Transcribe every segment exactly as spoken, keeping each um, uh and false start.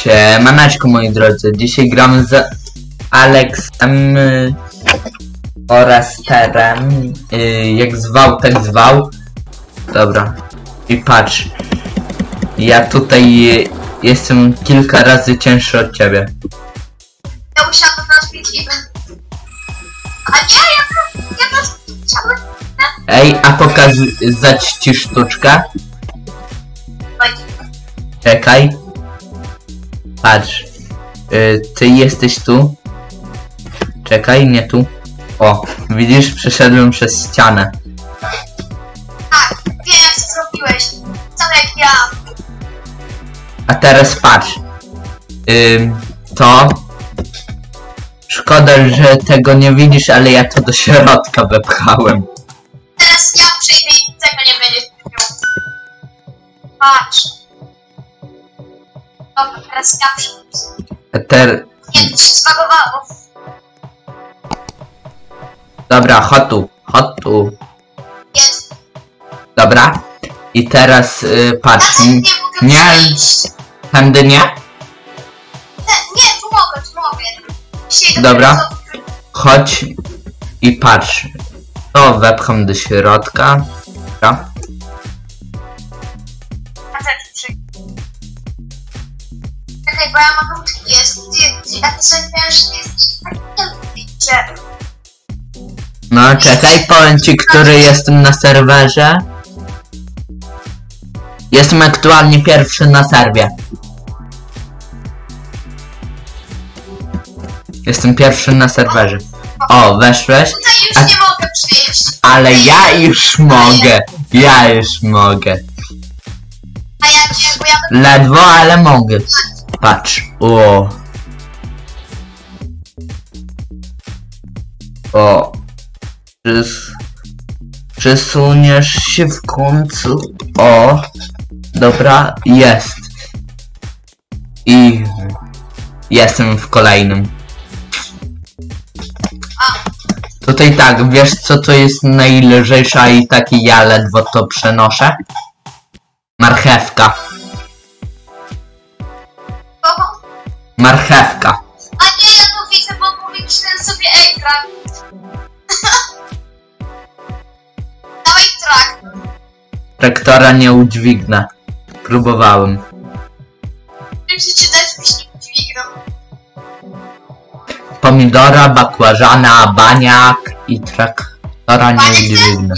Siemaneczko moi drodzy, dzisiaj gramy z Aleksem y, oraz Terem, y, jak zwał, tak zwał. Dobra, i patrz, ja tutaj y, jestem kilka razy cięższy od ciebie. Ja usiadłem na zbicie. A nie, ja, ja też usiadłem. Ej, a pokazać ci sztuczkę? Czekaj. Patrz, yy, ty jesteś tu. Czekaj, nie tu. O, widzisz, przeszedłem przez ścianę. Tak, wiem co zrobiłeś. Sam jak ja. A teraz patrz. Yy, to... Szkoda, że tego nie widzisz, ale ja to do środka wepchałem. Teraz ja przyjdę i tego nie będziesz miał. Patrz. Dobra, teraz ja przyjdę. A ter... Nie, to się zbagowało. Dobra, chodź tu, chodź tu. Jest. Dobra. I teraz yy, patrz. Ja tu nie mogę Nie, przyjść. tędy nie? Nie, nie, tu mogę, tu mogę. Dzisiaj Dobra. dopiero Chodź i patrz. To wepcham do środka. Dobra. Ja też przyjdę. Czekaj, bo ja malutki jest. Ty, ty, ja ty sobie wiesz, że ty jesteś taki wielki, że... No czekaj, powiem ci, który jestem na serwerze. Jestem aktualnie pierwszy na serwie. Jestem pierwszy na serwerze. O, weszłeś? Tutaj już A- nie mogę przyjść. Ale ja już mogę. Ja już mogę. A ja nie, bo ja Ledwo, ale mogę. Patrz. O. O. Przys... Przesuniesz się w końcu. O. Dobra, jest. I... Jestem w kolejnym. Tutaj tak, wiesz co to jest najlżejsza i taki ja ledwo to przenoszę? Marchewka. kogo? Marchewka. A nie, ja to widzę, bo powiększyłem sobie ekran. Dawaj trak. Traktora nie udźwignę. Próbowałem. Wiem, że ci też byś nie udźwignął. Pomidora, bakłażana, baniak i traktora nie udźwignę.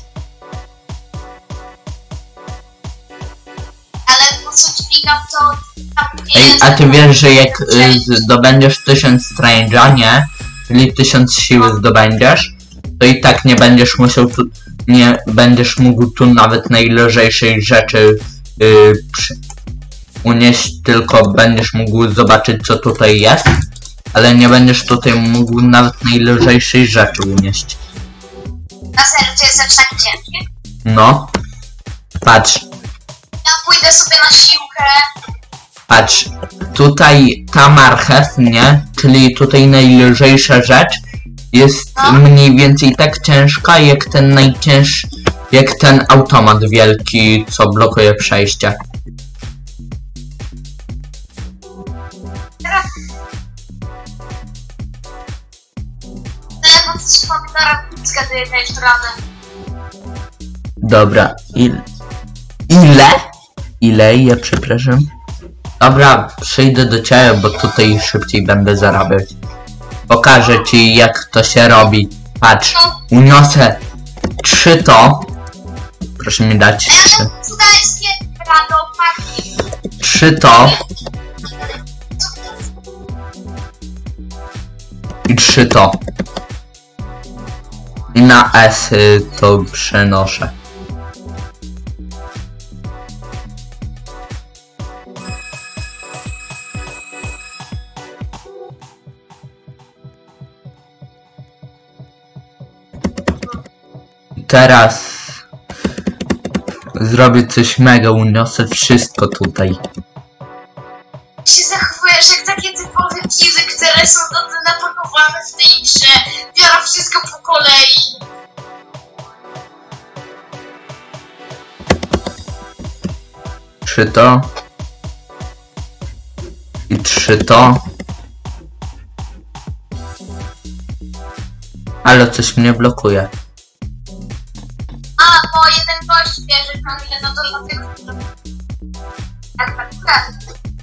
Ale po co dźwigam, to tam nie Ej, jest. a ty wiesz, że jak y, zdobędziesz tysiąc strange'a, nie? Czyli tysiąc siły zdobędziesz, to i tak nie będziesz musiał tu, nie będziesz mógł tu nawet najlżejszej rzeczy y, przy, unieść, tylko będziesz mógł zobaczyć co tutaj jest, ale nie będziesz tutaj mógł nawet najlżejszej rzeczy unieść. Na serio, to jest aż tak ciężkie? No. Patrz. Ja pójdę sobie na siłkę. Patrz, tutaj ta marchew, nie? Czyli tutaj najlżejsza rzecz jest No. mniej więcej tak ciężka jak ten najcięższy, jak ten automat wielki, co blokuje przejście. Teraz... Telefon z pomidora zgaduję na jeszcze radę. Dobra, il... ile? Ile? Ja przepraszam. Dobra, przyjdę do ciebie, bo tutaj szybciej będę zarabiać. Pokażę ci jak to się robi. Patrz, uniosę trzy to. Proszę mi dać trzy. Sudańskie radomaki. Trzy to. I trzy to. I na S y, to przenoszę. Teraz zrobię coś mega, uniosę wszystko tutaj. Się zachowujesz jak takie typowe kizy, które są napakowane w tej grze. Biorą wszystko po kolei. Czy to? I trzy to. Ale coś mnie blokuje. A, bo jeden gość bierze ciągle, no to dlatego... Tak, tak, tak.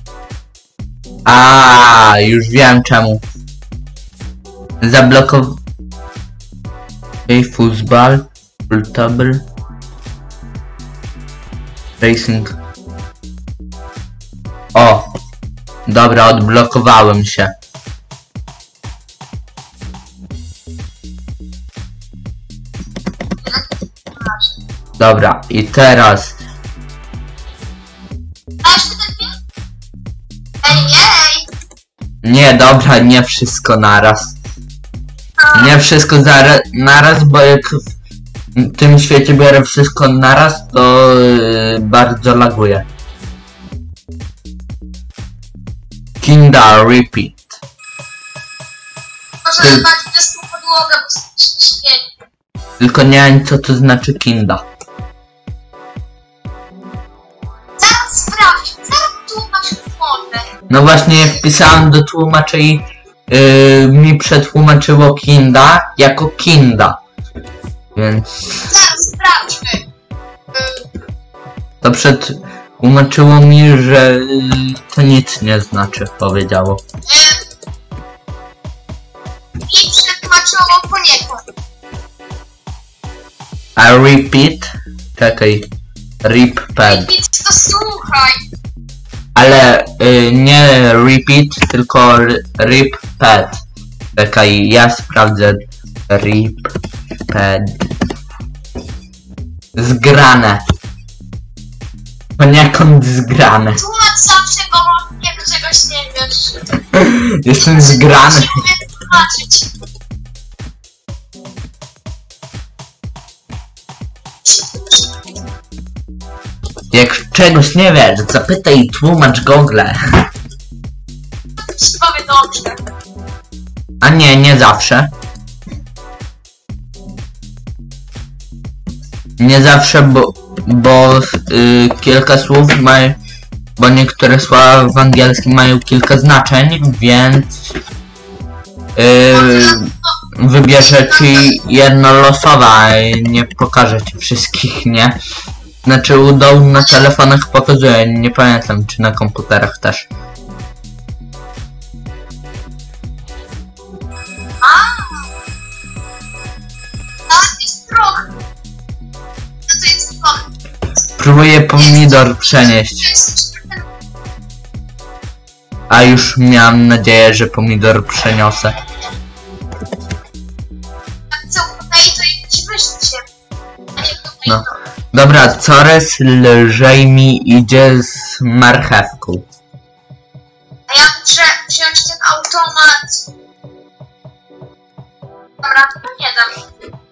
A, już wiem czemu. Zablokował. Football, table, racing. O, dobra, odblokowałem się. Dobra, i teraz. Dasz ten film? Ej, ej! Nie, dobra, nie wszystko naraz. Nie wszystko zara- naraz, bo jak w tym świecie biorę wszystko naraz, to yy, bardzo laguje. Kinda repeat. Może Ty- dać deską podłogę, bo strasznie śmieci. Tylko nie wiem co to znaczy kinda. Zaraz sprawdź, zaraz tłumacz może. No właśnie wpisałem do tłumaczy i yy, mi przetłumaczyło kinda jako kinda. Więc Zaraz sprawdźmy. Ym, to przetłumaczyło mi, że yy, to nic nie znaczy, powiedziało. ym. I przetłumaczyło poniekąd. A repeat? Czekaj. Rip pad. Więc to słuchaj. Ale y, nie repeat, tylko r- rip pad. Czekaj, ja sprawdzę. Rip pad. Zgrane. Poniekąd zgrane. Tłumacz zawsze, bo jak czegoś nie wiesz. Jestem zgrany. Nie umiem tłumaczyć. Jak czegoś nie wiesz, zapytaj i tłumacz Google. Ci powie dobrze. A nie, nie zawsze. Nie zawsze, bo, bo y, kilka słów ma, bo niektóre słowa w angielskim mają kilka znaczeń, więc y, wybierze ci jedno losowe, a nie pokaże ci wszystkich, nie? Znaczy u dołu na telefonach pokazuje, nie pamiętam czy na komputerach też. A, jest trochę. No to jest trochę. Próbuję pomidor przenieść, a już miałem nadzieję, że pomidor przeniosę. Jak co podaje, to i ci wyślę się. A nie to No. Dobra, coraz lżej mi idzie z marchewką. A ja muszę wziąć ten automat. Dobra, to nie dam.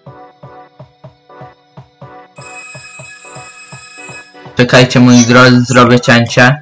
Czekajcie moi drodzy, zrobię cięcie.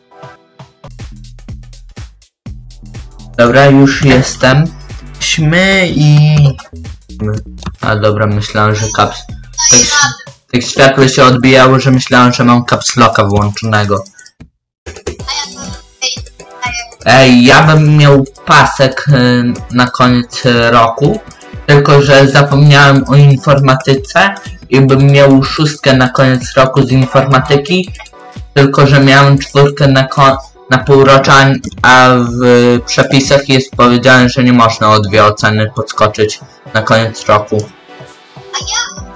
Dobra, już jestem. Śmy i... A dobra, myślałem, że kaps... Daję Tak, radę. tak światło się odbijało, że myślałem, że mam caps locka włączonego. A ja to daję. Ej, ja bym miał pasek y, na koniec y, roku, tylko że zapomniałem o informatyce i bym miał szóstkę na koniec roku z informatyki, tylko że miałem czwórkę na, ko- na półrocza, a w y, przepisach jest powiedziane, że nie można o dwie oceny podskoczyć na koniec roku. A ja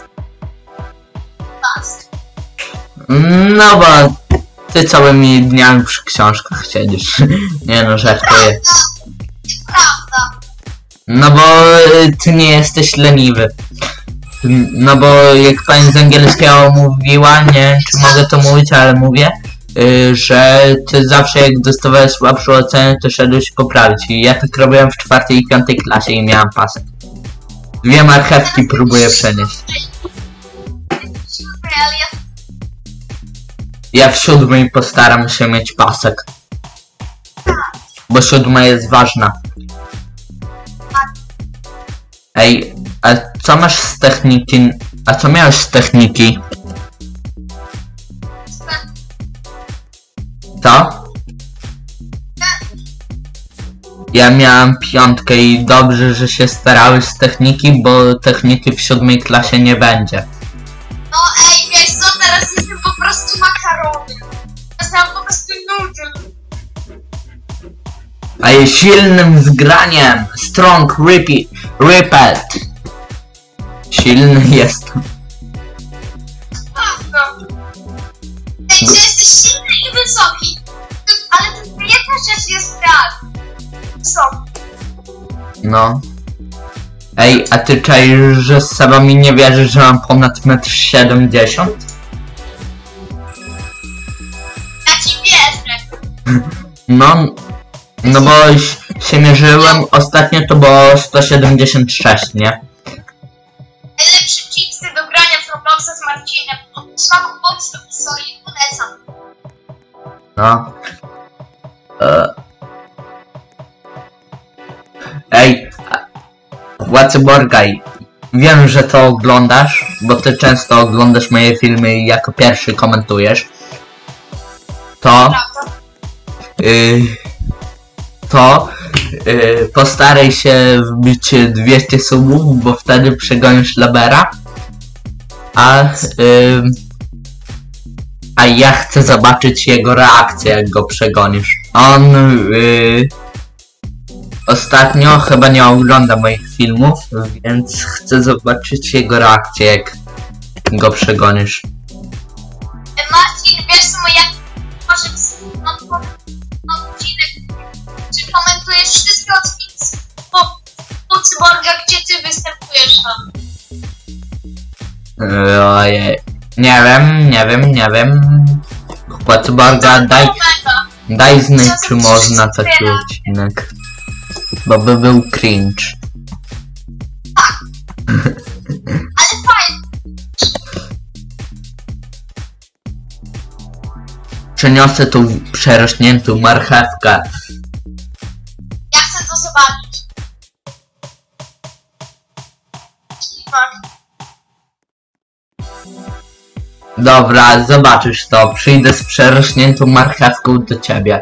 pas. No bo ty całymi dniami przy książkach siedzisz. Nie no, żartuję. Prawda. No bo y, ty nie jesteś leniwy. No bo jak pani z angielskiego mówiła, nie wiem czy mogę to mówić, ale mówię, y, że ty zawsze jak dostawałeś słabszą ocenę, to szedłeś poprawić. I ja tak robiłem w czwartej i piątej klasie i miałem pasek. Dwie marchewki próbuję przenieść. Ale ja Ja w siódmej postaram się mieć pasek. Bo siódma jest ważna. Ej, a co masz z techniki? A co miałeś z techniki? Co? Ja miałem piątkę i dobrze, że się starałeś z techniki, bo techniki w siódmej klasie nie będzie. No ej, wiesz co, teraz jestem po prostu makaronem. Jestem po prostu nudel. A jest silnym zgraniem. Strong repeat. Repeat. Silny jestem. No. Ej, że jesteś silny i wysoki. Ale to jedna rzecz jest tak. Wysoki. No. Ej, a ty czaisz, że z sobą mi nie wierzysz, że mam ponad metr siedemdziesiąt? Ja ci wierzę. No. No bo się mierzyłem, ostatnio to było sto siedemdziesiąt sześć, nie? Najlepsze chipsy do grania w Robloxa z Marcinem. W smaku octu i soli polecam. No. E. Ej, Łacyborgaj, wiem, że to oglądasz, bo ty często oglądasz moje filmy i jako pierwszy komentujesz. To... Yy, to yy, postaraj się wbić dwieście subów, bo wtedy przegonisz Labera. A... Yy, a ja chcę zobaczyć jego reakcję, jak go przegonisz. On... Yy, Ostatnio chyba nie ogląda moich filmów, więc chcę zobaczyć jego reakcję, jak go przegonisz. Marcin, wiesz co, jak może odcinek, czy komentujesz wszystkie odcinki po Cyborga, gdzie ty występujesz tam? Ojej. Nie wiem, nie wiem, nie wiem. Łacyborga, daj, daj znać, czy można taki odcinek. Bo by był cringe. Ale fajnie. Przeniosę tu przerośniętą marchewkę. Ja chcę to zobaczyć. Dobra, zobaczysz to. Przyjdę z przerośniętą marchewką do ciebie.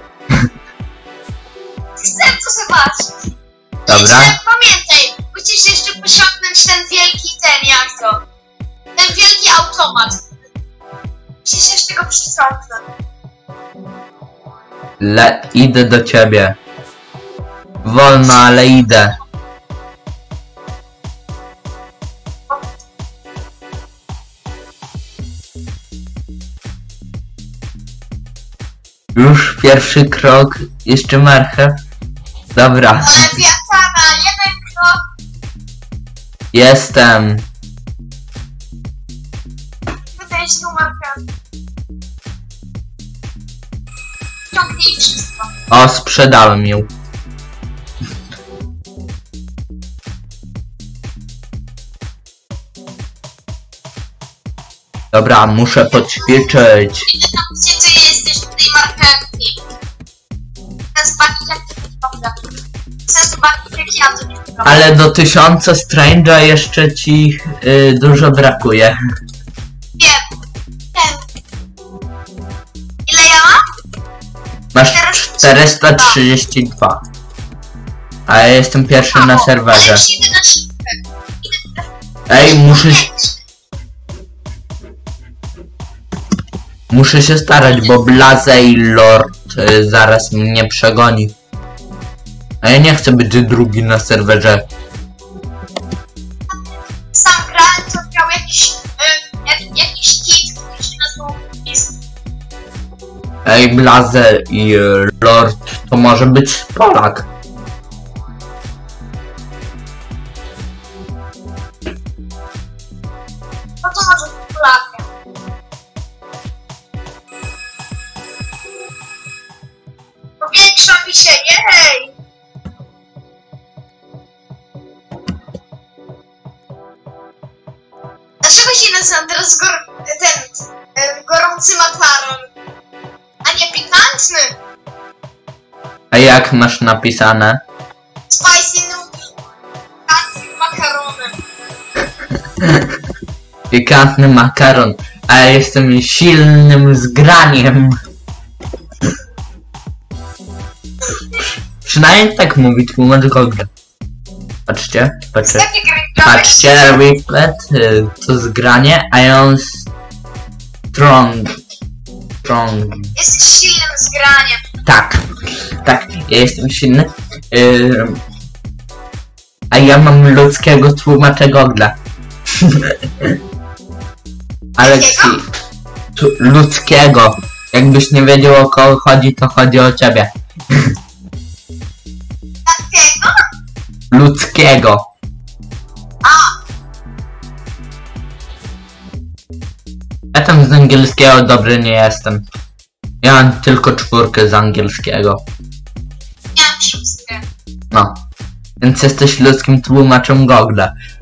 Chcę to zobaczyć. Dobra. Jeszcze, pamiętaj, musisz jeszcze posiągnąć ten wielki ten, jak to? Ten wielki automat. Musisz jeszcze go przyciągnąć. Le idę do ciebie. Wolno, ale idę. Już pierwszy krok, jeszcze marchew. Dobra. Ale wiatana, jeden krok. Jestem. Wydaje się numerkę. Ciągnij wszystko. O, sprzedałem ją. Dobra, muszę poćwiczyć. Idę tam, gdzie ty jesteś, w tej marchewki. Chcę zobaczyć, jak to wygląda. Chcę zobaczyć, jak ja to wygląda. Ale do tysiąca Strange'a jeszcze ci y, dużo brakuje. Wiem. Wiem. Ile ja mam? Masz czterysta trzydzieści dwa. A ja jestem pierwszy na serwerze. Ale już idę na szybkę. Idę na... Ej, muszę... Muszę się starać, bo Blazej Lord y, zaraz mnie przegoni. A ja nie chcę być drugi na serwerze. Sam grałem, to miał jakiś, y, jak, jakiś kit, który się nazywał Beast. Ej, Blaze i y, Lord to może być Polak. No to może być Polakiem. Powiększa mi się, jej! Dlaczego się nazywa teraz gor ten e, gorący makaron, a nie pikantny? A jak masz napisane? Spicy noodle, pikantnym makaronem. Pikantny makaron. A ja jestem silnym zgraniem. Przynajmniej tak mówi tłumacz Google. Patrzcie, patrzcie. Takie gry grałeś? Patrzcie, replay, y, to zgranie, a on strong. Strong. Jesteś silnym zgraniem. Tak, tak, ja jestem silny. Yy, a ja mam ludzkiego tłumacza Google. Aleksi, tu, ludzkiego. Jakbyś nie wiedział o kogo chodzi, to chodzi o ciebie. Takiego? Ludzkiego. A, Ja tam z angielskiego dobry nie jestem. Ja mam tylko czwórkę z angielskiego. miałem szóstkę. No. Więc jesteś ludzkim tłumaczem Google.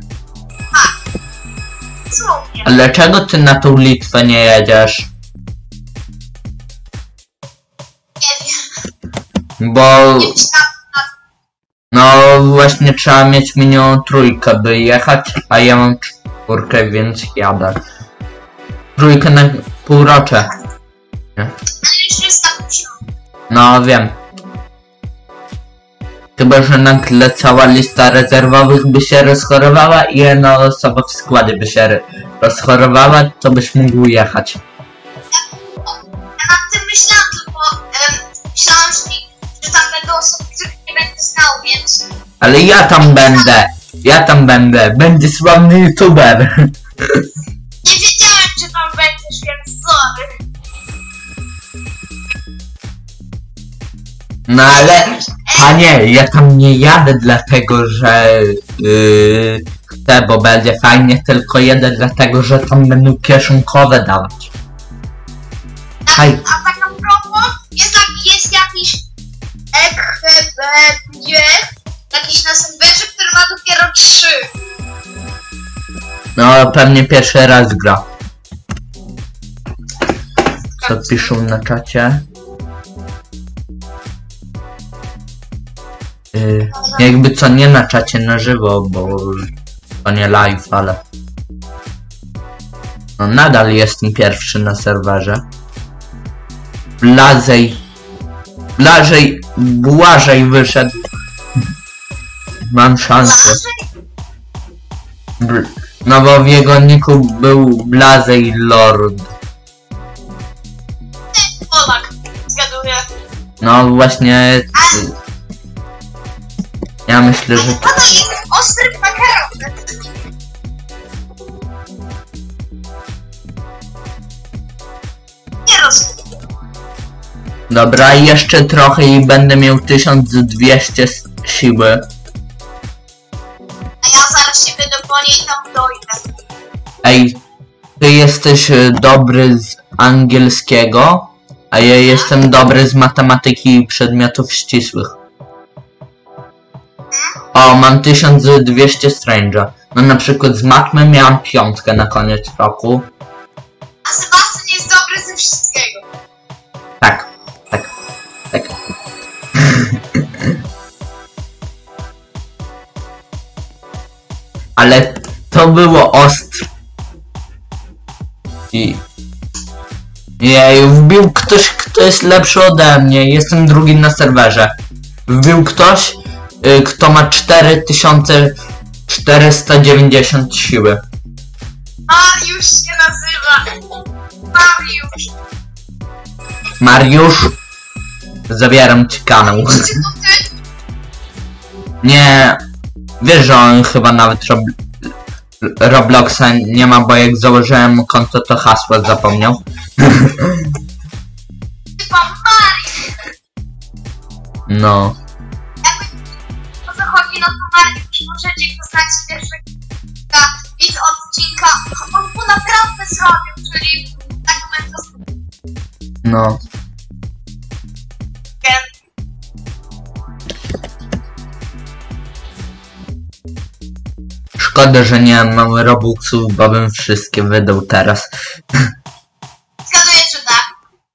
Słownie. Ale dlaczego ty na tą Litwę nie jedziesz? Nie wiem. Bo... Nie myślałam na No właśnie trzeba mieć minimum trójkę, by jechać, a ja mam czwórkę, więc jadę. Trójkę na półrocze. ale już jest tak dużo. No wiem. Chyba, że nagle cała lista rezerwowych by się rozchorowała i jedna osoba w składzie by się rozchorowała, to byś mógł jechać. Ja nad tym myślałam, tylko em, myślałam, że, nie, że tam będą osoby, których nie będę znał, więc... Ale ja tam będę. Ja tam będę. Będzie sławny youtuber. Nie wiedziałem, że tam będziesz, więc sorry. No ale... Panie, ja tam nie jadę dlatego, że yy, chcę, bo będzie fajnie, tylko jadę dlatego, że tam będą kieszonkowe dawać. A, Hej. a tak a propos, jest, jak, jest jakiś E K B G, jakiś na serwerze, który ma dopiero trzy. No pewnie pierwszy raz gra. Co piszą na czacie? Yy, jakby co nie na czacie na żywo, bo to nie live, ale... No nadal jestem pierwszy na serwerze. Blazej... Blażej... Błażej wyszedł. Mam szansę. Bl no bo w jego niku był Blazej Lord. Polak, zgaduję. No właśnie... Ja myślę, że... Pana jest ostry w makaronie. Nie rozumiem. Dobra, jeszcze trochę i będę miał tysiąc dwieście siły. A ja zaraz się będę po niej tam dojdę. Ej, ty jesteś y, dobry z angielskiego, a ja jestem dobry z matematyki i przedmiotów ścisłych. O, mam tysiąc dwieście Strange'a. No na przykład z matmy miałam piątkę na koniec roku. A Sebastian jest dobry ze wszystkiego. Tak, tak, tak. Ale to było ostre. I... Jej, wbił ktoś, kto jest lepszy ode mnie. Jestem drugi na serwerze. Wbił ktoś, y, kto ma cztery tysiące czterysta dziewięćdziesiąt siły. Mariusz się nazywa. Mariusz. Mariusz, zabieram ci kanał. Czy to ty? Nie, wiesz, że on chyba nawet rob... Robloxa nie ma, bo jak założyłem mu konto, to hasło zapomniał. Chyba Mariusz. No. Jakby o co chodzi, no to Mariusz możecie go znać z pierwszego widz odcinka. On mu naprawdę zrobił, czyli tak będę No. Szkoda, że nie mam Robuxów, bo bym wszystkie wydał teraz. Zgaduję, że tak.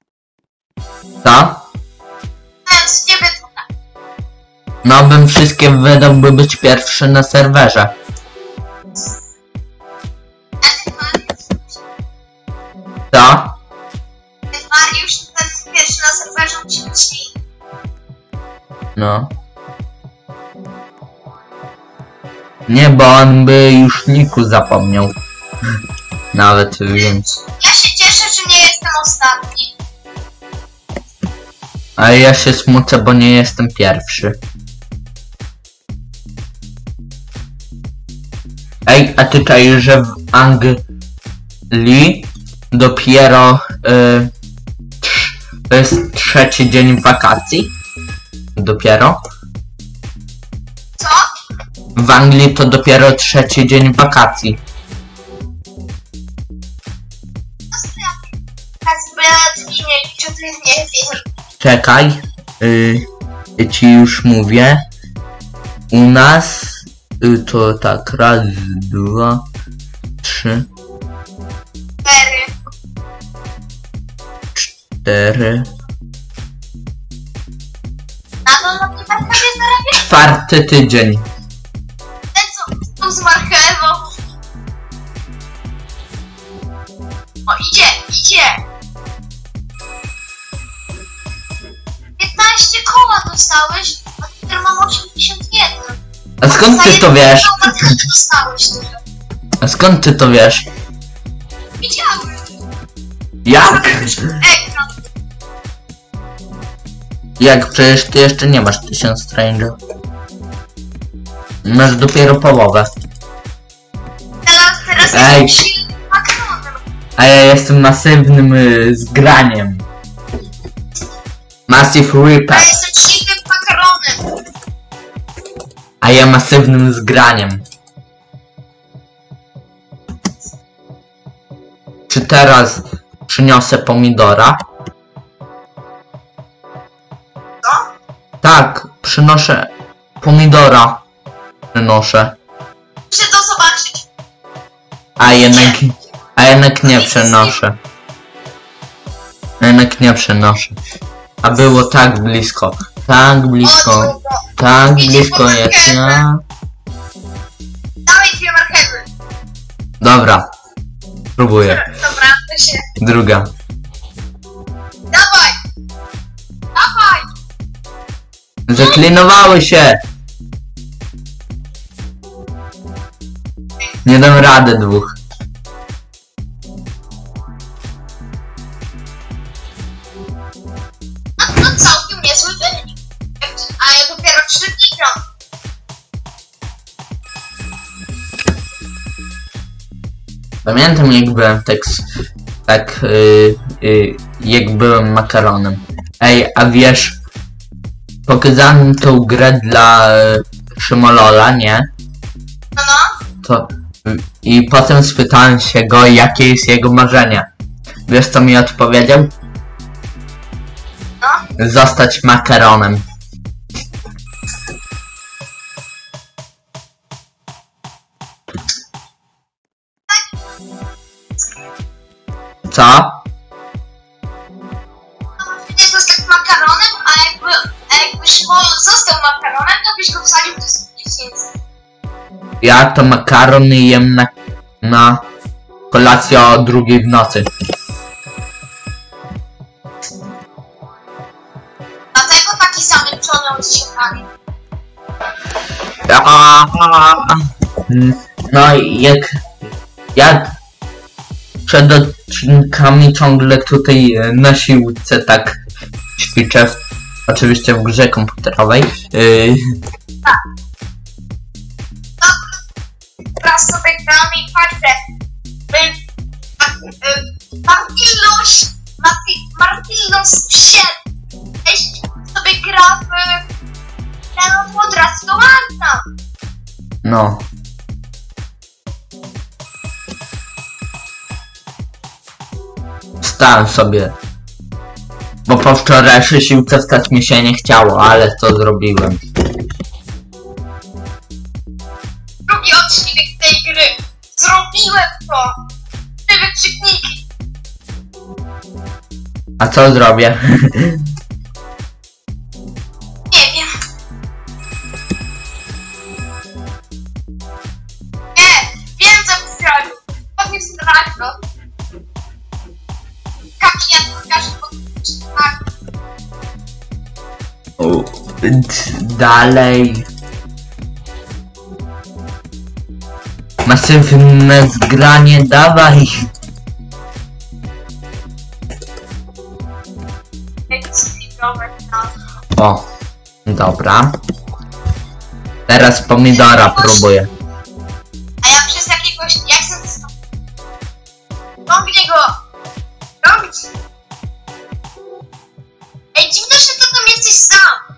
Co? Więc nie wiem, tak. No bym wszystkie wydał, by być pierwszy na serwerze. A ten Mariusz, Co? ten Mariusz, ten pierwszy na serwerze musi być świn. No. Nie, bo on by już Niku zapomniał. Nawet, więc... Ja się cieszę, że nie jestem ostatni. Ale ja się smucę, bo nie jestem pierwszy. Ej, a ty czaisz, że w Anglii dopiero y, trz, to jest trzeci dzień wakacji? Dopiero? Co? W Anglii to dopiero trzeci dzień wakacji. Nie, czy ty nie wiesz? Czekaj, y, ja ci już mówię. U nas y, to tak, raz, dwa, trzy, Cztery. cztery. Na to na tym marchewie zarabiasz? Czwarty tydzień. Ten co? Tu z marchewą. O, idzie, idzie. piętnaście koła dostałeś, a teraz mam osiemdziesiąt jeden. A skąd ty to wiesz? Dostałeś tyle. A skąd ty to wiesz? Widziałem. Jak? Ekran. Jak? Przecież ty jeszcze nie masz tysiąc Strange'a. Masz dopiero połowę. Teraz, teraz Ej. jestem silnym makaronem. A ja jestem masywnym y, zgraniem. Massive Ja Reaper. jestem silnym makaronem. A ja masywnym zgraniem. Czy teraz przyniosę pomidora? Co? Tak, przynoszę pomidora. Przynoszę. Muszę to zobaczyć. A jednak, a jednak nie przenoszę. A jednak nie przenoszę. A było tak blisko. Tak blisko. O, Tak Idzie blisko po jak marchewę. ja. dawaj dwie marchewy. Dobra. Próbuję. Dobra, to się. Druga. Dawaj. Dawaj. Zaklinowały się. Nie dam rady dwóch. No, no całkiem niezły wynik. A ja dopiero trzy dni gram. Pamiętam jak byłem tak, s- tak yy, yy, jak byłem makaronem. Ej, a wiesz, pokazałem tą grę dla yy, Szymolola, nie? No, no. To y, i potem spytałem się go, jakie jest jego marzenie. Wiesz co mi odpowiedział? No. Zostać makaronem. Co? No, nie zostać makaronem, a jakby, a jakby Szymon został makaronem, to byś go wsadził do spiecznicy. Ja to makaron jem na, na kolację o drugiej w nocy. Dlatego taki samy członek z siekami. No i jak ja przed odcinkami ciągle tutaj e, na siłce tak ćwiczę, w, oczywiście w grze komputerowej. Yy, Teraz sobie gramy i patrzę. Y, y, Martillus, Marti- Martillus sześć sobie gra w ten od Quadracjo Magna. no. Wstałem sobie. Bo po wczorajszej siłce wstać mi się nie chciało, ale to zrobiłem. Drugi odcinek tej gry. Zrobiłem to. Te wykrzykniki. A co zrobię? Nie wiem. Nie, wiem co byś zrobił. Podniósł straszno. Kamienia pokaże pod tak. U, d- dalej. Masywne zgranie, dawaj. O, dobra. Teraz pomidora próbuję. A ja przez jakiegoś... Jak chcę... Ciągnie go! Robić! Ej, dziwne, że ty tam jesteś sam!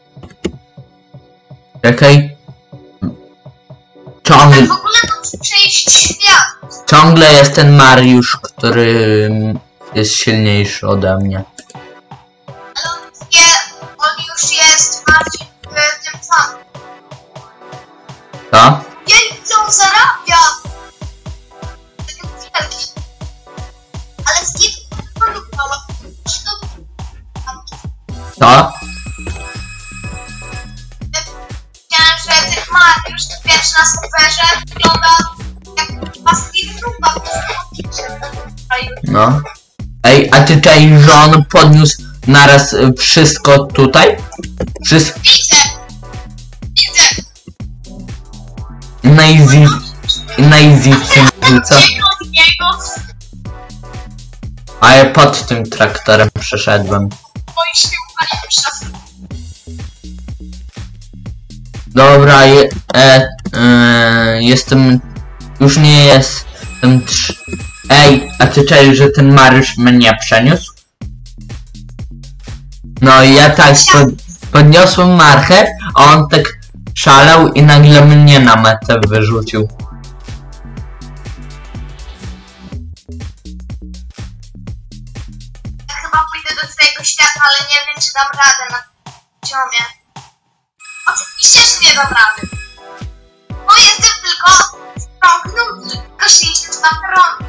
Czekaj. Ciągle, Tak w ogóle to przejść świat! ciągle jest ten Mariusz, który jest silniejszy ode mnie. Ale on wie, on już jest bardziej w tym samym. Co? Jej, co on zarabia! Taki wielki. Ale z kim to wygląda? Czy to... Co? Widziałem, że ten Mariusz, ten pierwszy na serwerze, wygląda jak paski trupa. No. Ej, a ty czaisz, że on podniósł naraz y, wszystko tutaj? Wszystko. Widzę! Widzę! Najzi... Najzi co? Uciekł od niego! A ja pod tym traktorem przeszedłem. Boi się upalić czas. Dobra, je, e, e, jestem... Już nie jestem... Trz... Ej, a ty czaisz, że ten Mariusz mnie przeniósł? No i ja tak pod, podniosłem marchę, a on tak szalał i nagle mnie na metę wyrzucił. Ja chyba pójdę do twojego świata, ale nie wiem, czy dam radę na poziomie. Oczywiście, że nie dam rady. Bo jestem tylko strągnął, tylko sześćdziesiąt dwa tron.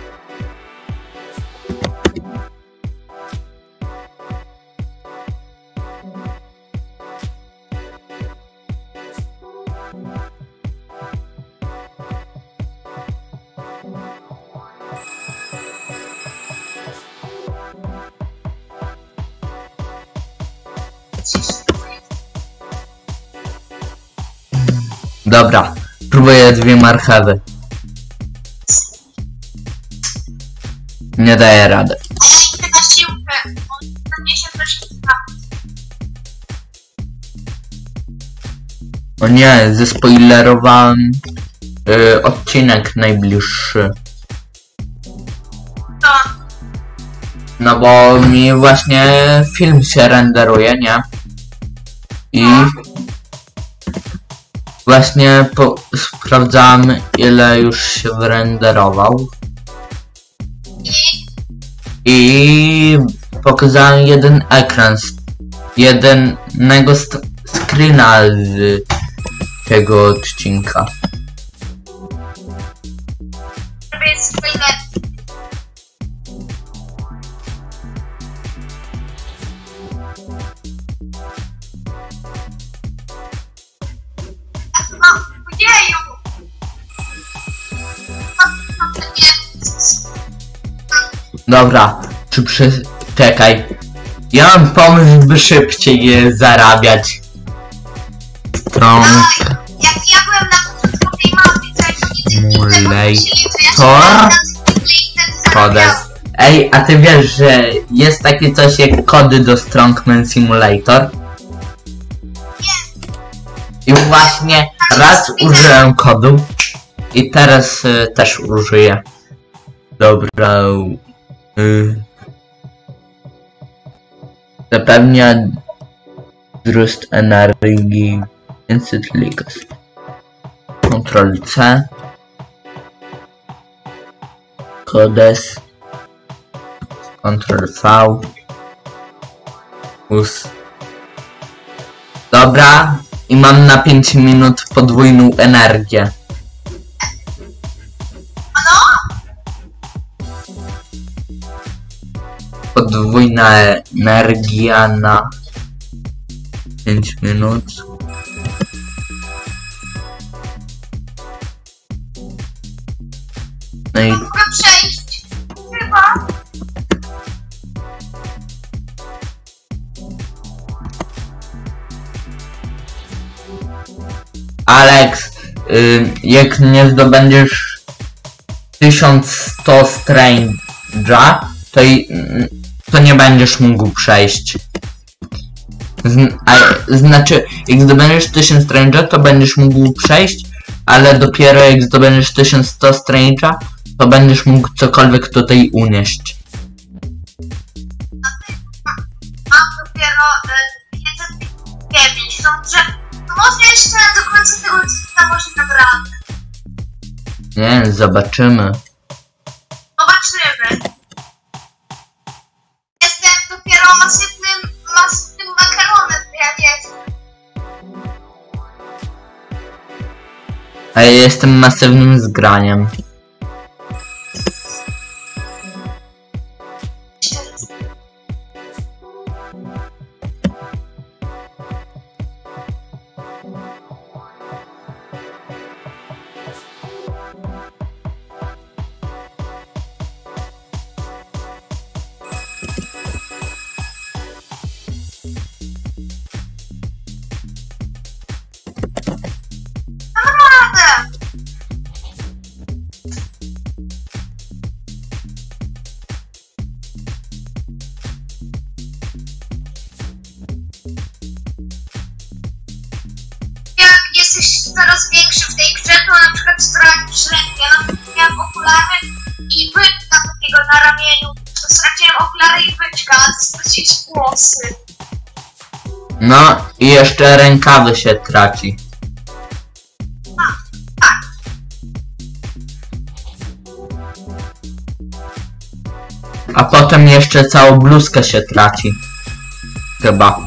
Dobra, próbuję dwie marchewy. Nie daję rady. A ja idę na siłkę. On zaniesie troszkę sprawy. O nie, zespoilerowałem y, odcinek najbliższy. To. No bo mi właśnie film się renderuje, nie? I właśnie po, sprawdzałem, ile już się wyrenderował. I I pokazałem jeden ekran, z jednego st- screena z tego odcinka. żeby jest spoiler. No, ojeju! No, to nie. Dobra, czy przy... czekaj. Ja mam pomysł, by szybciej je zarabiać. Strong... Daj, jak ja byłem na początku tej mapy, co ja nie Mulej. to Co? ja się Kodes. Ej, a ty wiesz, że jest takie coś jak kody do Strongman Simulator? I właśnie raz użyłem kodu i teraz y, też użyję. Dobra. Y, zapewnia wzrost energii instantly. Ctrl C. Kodes. Ctrl V. Us. Dobra. I mam na pięć minut podwójną energię. Podwójna energia na pięć minut. No i Mogę przejść. Chyba. Alex, y, jak nie zdobędziesz tysiąc sto Strange'a, to, i, to nie będziesz mógł przejść. Z, a, znaczy, jak zdobędziesz tysiąc Strange'a, to będziesz mógł przejść, ale dopiero jak zdobędziesz tysiąc sto Strange'a, to będziesz mógł cokolwiek tutaj unieść. Mam dopiero pięćset pięćdziesiąt, że to może jeszcze do końca tego odcinka może naprawdę. Nie, zobaczymy. Zobaczymy. Jestem dopiero masywnym, masywnym makaronem, to ja nie jestem. A ja jestem masywnym zgraniem. Naprawdę! Jak jesteś coraz większy w tej grze, to na przykład stracisz rękę. Ja na przykład miałem okulary i byczka takiego na ramieniu. To straciłem okulary i byczka, a ty straciłeś włosy. No i jeszcze rękawy się traci. A potem jeszcze całą bluzkę się traci. Chyba.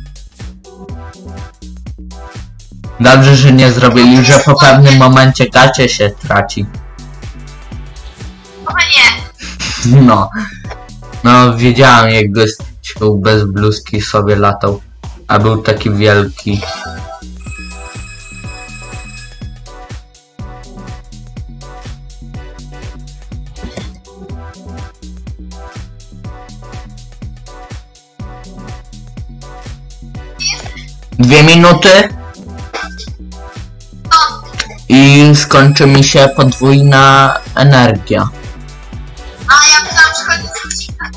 Dobrze, że nie zrobili, że po pewnym momencie gacie się traci. Chyba nie. No. No wiedziałem, jak gościu bez bluzki sobie latał. A był taki wielki. Dwie minuty No, i skończy mi się podwójna energia. a ja myślałam, że chodzi o odcinek.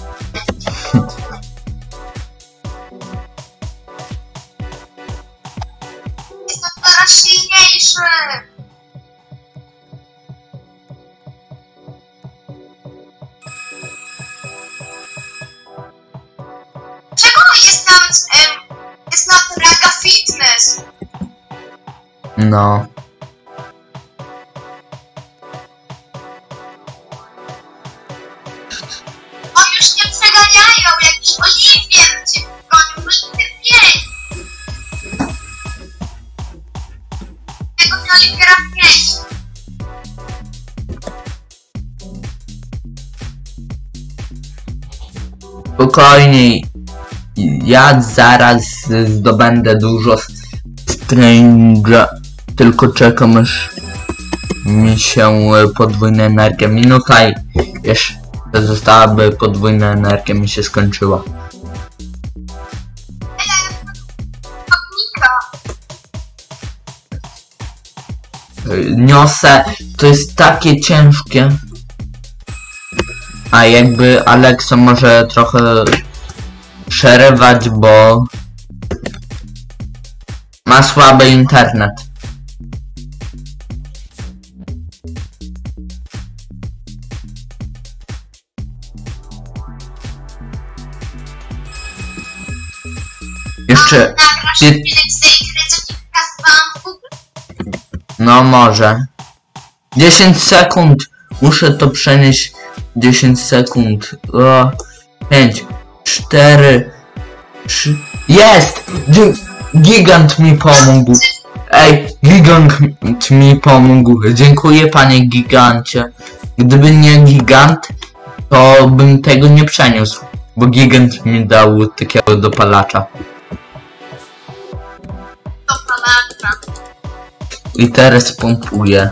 Jestem coraz silniejszy. Czego jest tam, em, jest tam Raga Fitness? No. Oni już nie przeganiają, jakiś Oliwier cię gonił, Oliwier pięć. Tego mi Oliwiera pięć. Spokojniej. Ja zaraz zdobędę dużo Strange'a. Tylko czekam, aż mi się podwójna energia. Minuta i jeszcze zostałaby podwójna energia mi się skończyła. Chodnika. Niosę, to jest takie ciężkie. A jakby Alexa może trochę przerywać, bo ma słaby internet. Jeszcze, Nagrasz nie- chwilę z tej gry, co ci pokazywałam w Google? no może. dziesięć sekund. Muszę to przenieść. dziesięć sekund. O, pięć, cztery, trzy. Jest! Gi- Gigant mi pomógł. Ej, gigant mi pomógł. Dziękuję, panie gigancie. Gdyby nie gigant, to bym tego nie przeniósł. Bo gigant mi dał takiego dopalacza. To palacza. I teraz pompuję.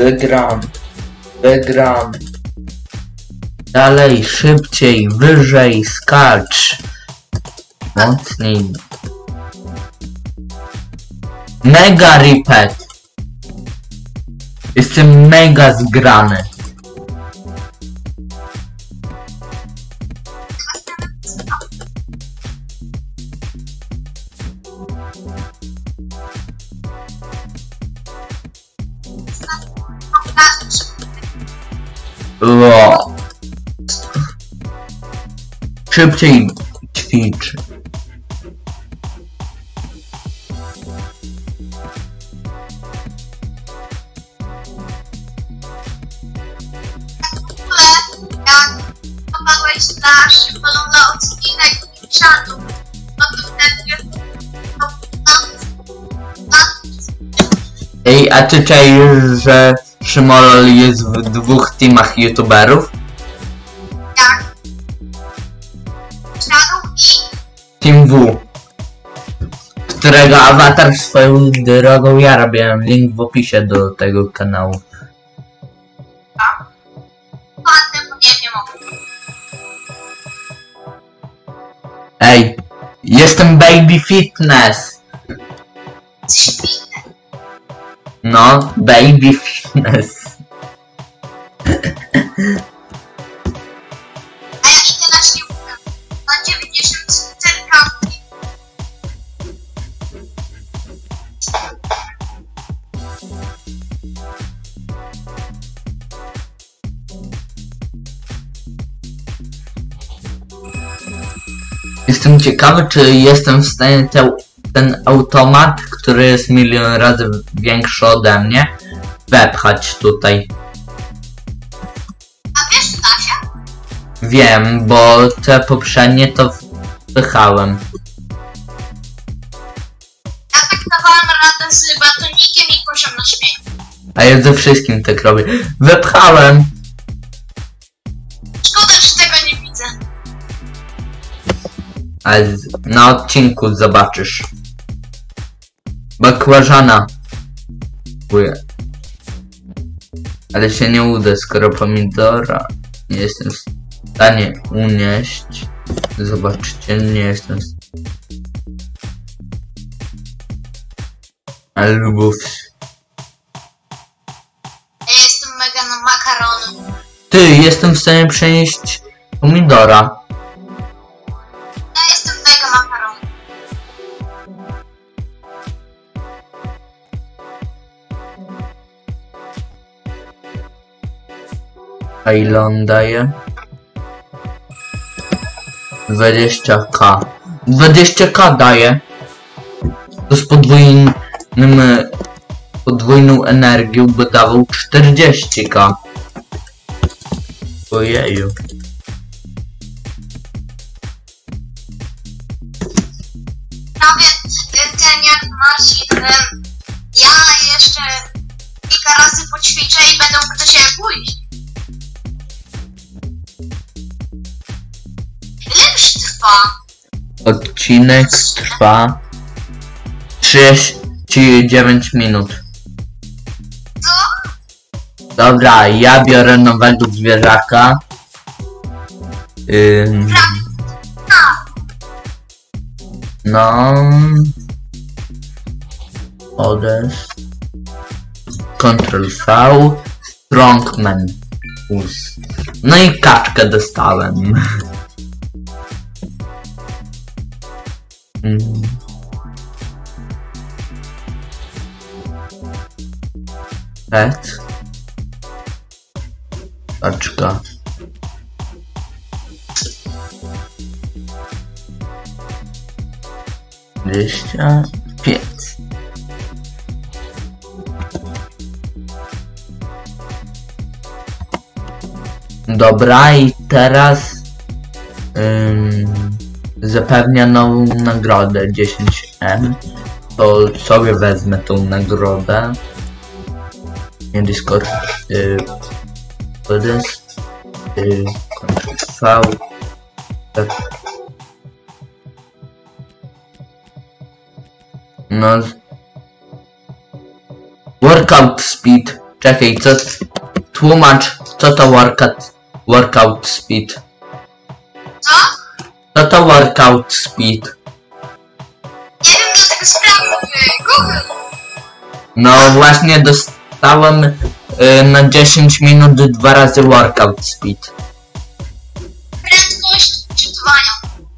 Wygram. Wygram. Dalej, szybciej, wyżej, skacz. Mocniej. Mega repeat. Jestem mega zgrany. O. Szybciej ćwicz. Popadłeś nasz podobny odcinek czatu, no to wtedy Ej, a ty czaisz, że Szymolol jest w dwóch teamach youtuberów? jak czatu i Team W, którego awatar swoją drogą ja robiłem. Link w opisie do tego kanału. ładne, bo nie, nie mogę. Ej, jestem Baby Fitness. Jesteś fitny. No, Baby Fitness. A ja idę na siłkę. Na dziewięćdziesiąt cztery kawki. Jestem ciekawy, czy jestem w stanie te, ten automat, który jest milion razy większy ode mnie, wepchać tutaj. A wiesz, Stasia? Wiem, bo te poprzednie to wpychałem. Ja tak dawałem radę z batonikiem i poziom na śmiech. A ja ze wszystkim tak robię. Wepchałem! Szkoda, że tego nie widzę. Ale z- na odcinku zobaczysz. Bakłażana. Dziękuję. Ale się nie uda, skoro pomidora nie jestem w stanie unieść. Zobaczcie, nie jestem w Albo w... Ja jestem mega na makaronu. Ty, jestem w stanie przenieść pomidora. Ja jestem mega makaron. A ile on daje? dwadzieścia ka. dwadzieścia ka daje. To z podwójnym, podwójną energią by dawał czterdzieści ka. Ojeju. Prawie y, ten jak masz, y, ja jeszcze kilka razy poćwiczę i będę mógł do ciebie pójść. Ile już trwa? Odcinek trwa trzydzieści dziewięć minut. Co? Dobra, ja biorę nowego zwierzaka. Ym, A, no. Odes. Ctrl V. Strongman. Us. No i kaczkę dostałem. Mm. Pet. Kaczka. Dwadzieścia pięć. Dobra, i teraz ym, zapewnia nową nagrodę dziesięć M. To sobie wezmę tą nagrodę. Nie Discord. Yy, Odes. Yy, V. Tak. No. Workout speed Czekaj, co... Tłumacz, co to workout... Workout speed. Co? Co to workout speed? Nie wiem, dlatego sprawdzę. Google. No właśnie dostałem y, na dziesięć minut dwa razy workout speed. Prędkość czytywania.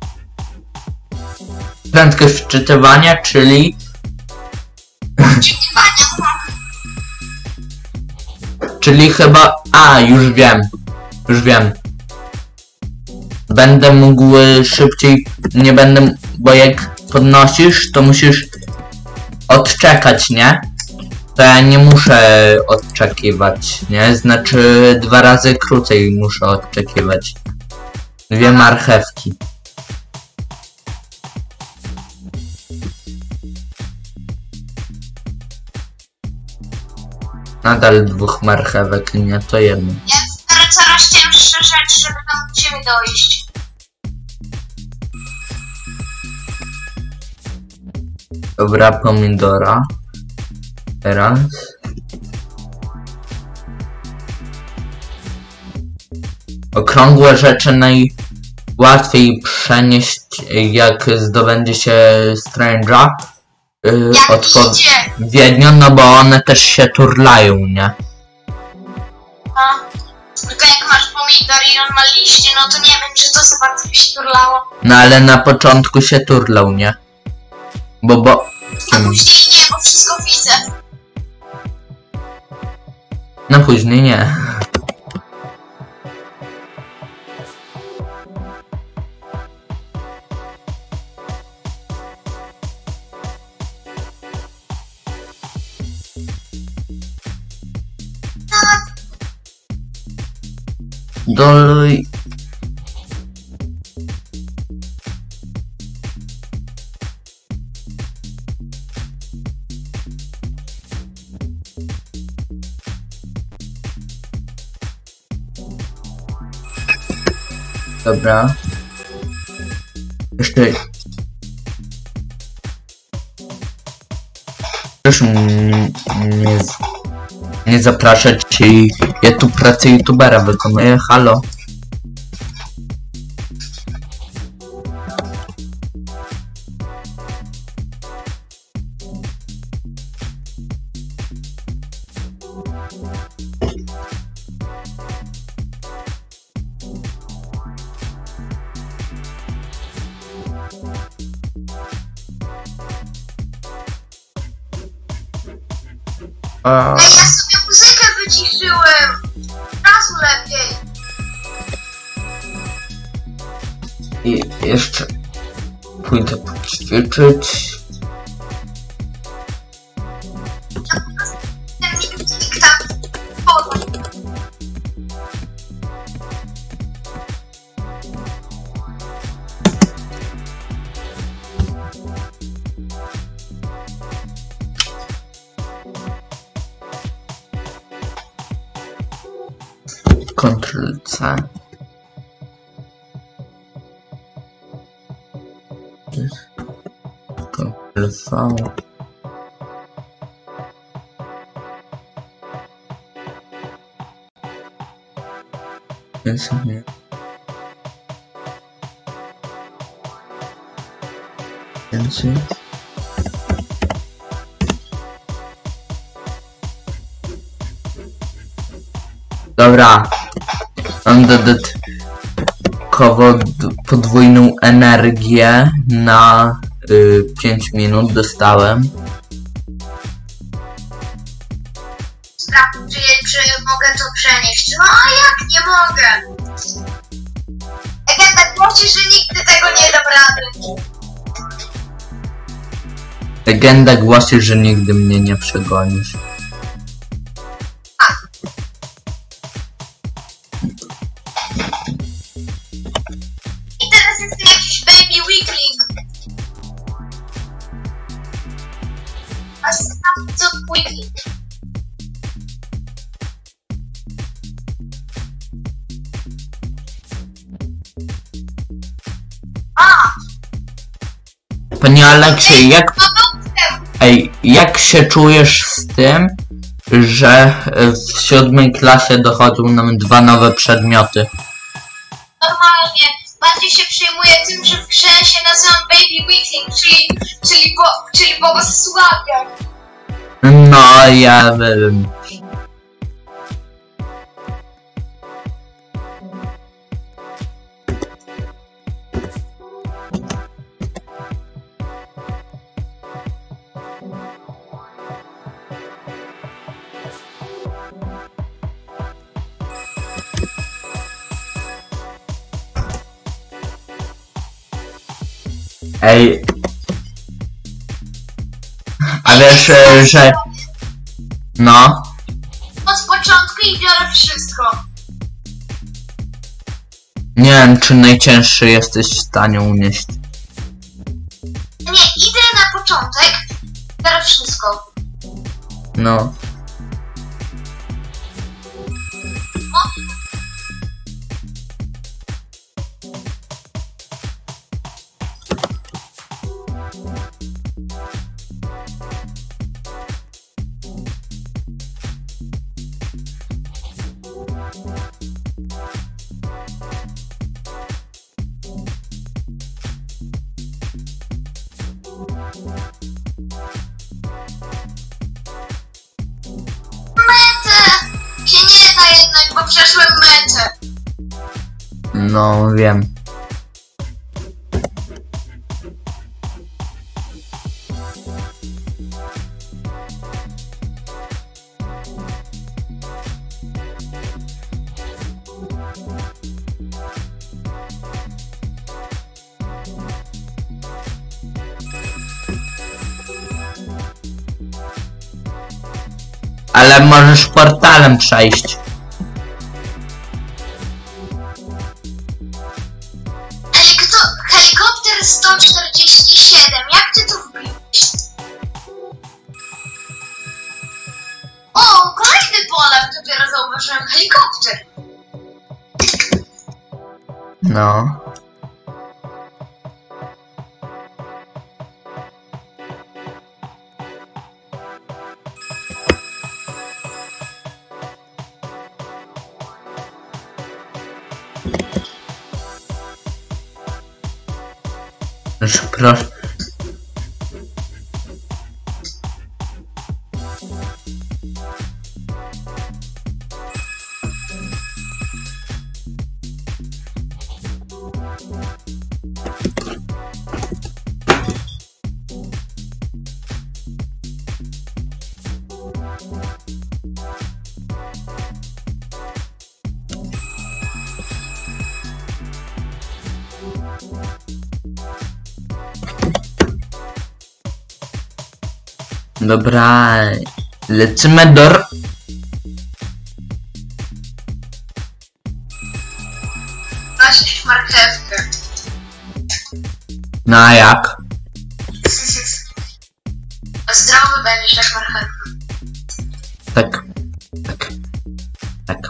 Prędkość wczytywania, czyli... Czytywania. Czyli chyba... A, już wiem. Już wiem. Będę mógł szybciej... Nie będę... Bo jak podnosisz, to musisz odczekać, nie? To ja nie muszę odczekiwać, nie? Znaczy dwa razy krócej muszę odczekiwać. Dwie marchewki. Nadal dwóch marchewek, nie to jedno. Ja biorę coraz cięższe rzeczy, żeby tam do ciebie dojść. Dobra, pomidora. Teraz. Okrągłe rzeczy najłatwiej przenieść, jak zdobędzie się Strange'a. Yy, Jak idzie? odpowiednio, no bo one też się turlają, nie? A, tylko jak masz pomidor i on ma liście, no to nie wiem, czy to za bardzo by się turlało. No ale na początku się turlał, nie? Bo bo... A później nie, bo wszystko widzę. No później nie. Doluj. Dobra. Jeszcze... Proszę nie, nie zapraszać ci. Ja tu pracę youtubera wykonuję. Halo. A... Ej, ja sobie muzykę wyciszyłem. Razu lepiej. I jeszcze pójdę poćwiczyć. Ten nikt tam podaj. Ctrl C. Ctrl V. Jest nie. Więcej. Dobra. Mam dodatkowo podwójną energię na y, pięć minut dostałem. Sprawdź, czy, czy mogę to przenieść. No a jak nie mogę? Jak tak głosi, że nigdy tego nie dam rady. Legenda głosi, że nigdy mnie nie przegonisz. I teraz jest tu jakiś baby weakling. A tam co weakling? A! Panie Aleksie, jak... No to Ej, jak się czujesz z tym, że w siódmej klasie dochodzą nam dwa nowe przedmioty. Normalnie, bardziej się przejmuję tym, że w grze się nazywam Baby Weakling, czyli, czyli, bo, czyli błogosławiam. No, ja wiem. Ej. A wiesz, e, że... No. Od początku i biorę wszystko. Nie wiem, czy najcięższy jesteś w stanie unieść. Nie, idę na początek, biorę wszystko. No. Się nie da jednak, bo przeszłem metę. No, wiem. Ale możesz portalem przejść. Helikopter, helikopter sto czterdzieści siedem, jak ty to wbiłeś? O, kolejny Polak, dopiero zauważyłem helikopter. No. Już proszę. Dobra, lecimy do... Masz marchewkę. No a jak? Zdrowy będziesz jak marchewka. Tak, tak, tak.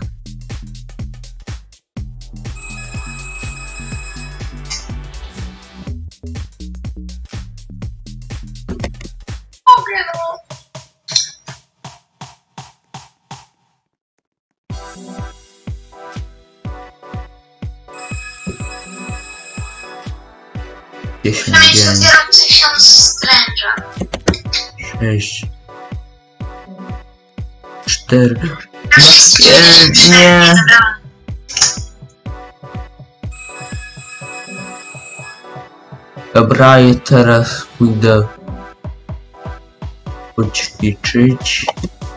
Mogę no. dziesięć, Przynajmniej dziewięć, zbieram tysiąc stręża. sześć, cztery... Na wszystkie nie. nie zabrałam. Dobra, i teraz pójdę poćwiczyć.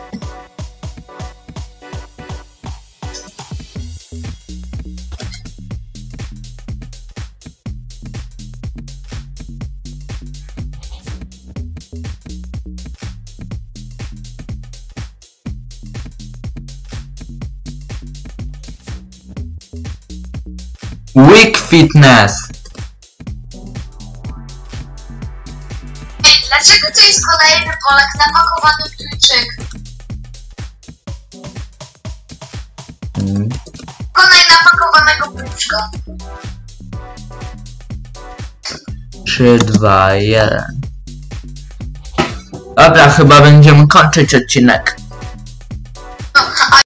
Weak Fitness. Ej, dlaczego to jest kolejny Polak napakowany Duńczyk? Mm. Konaj napakowanego puszka. trzy, dwa, jeden. Dobra, chyba będziemy kończyć odcinek. Dobra, a